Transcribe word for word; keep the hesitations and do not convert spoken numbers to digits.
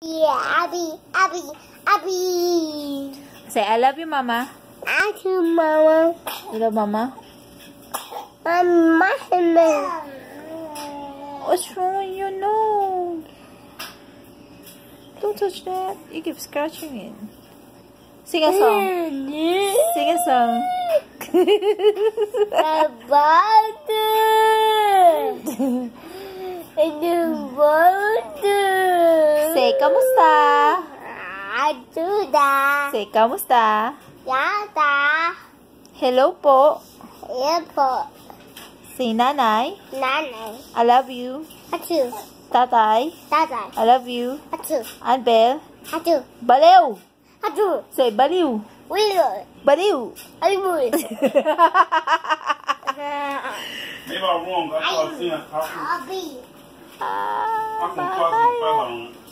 Yeah, Abby, Abby, Abby. Say, I love you, Mama. I love you, Mama. You love Mama? I'm Mama. What's wrong with your nose? Don't touch that. You keep scratching it. Sing a song. Sing a song. The water. The water. Say, kamusta? Ajuda. Say, kamusta? Yada. Hello po. Airport. Say, nanay. Nanay. I love you. Atu. Tatay. Tatay. I love you. Atu. Annabelle. Atu. Baliw. Atu. Say, baliw. Wheel. Baliw. Ayun. Maybe I'm wrong. I thought I seen a copy. Abby. Ah, I can bye. cause some feather on it.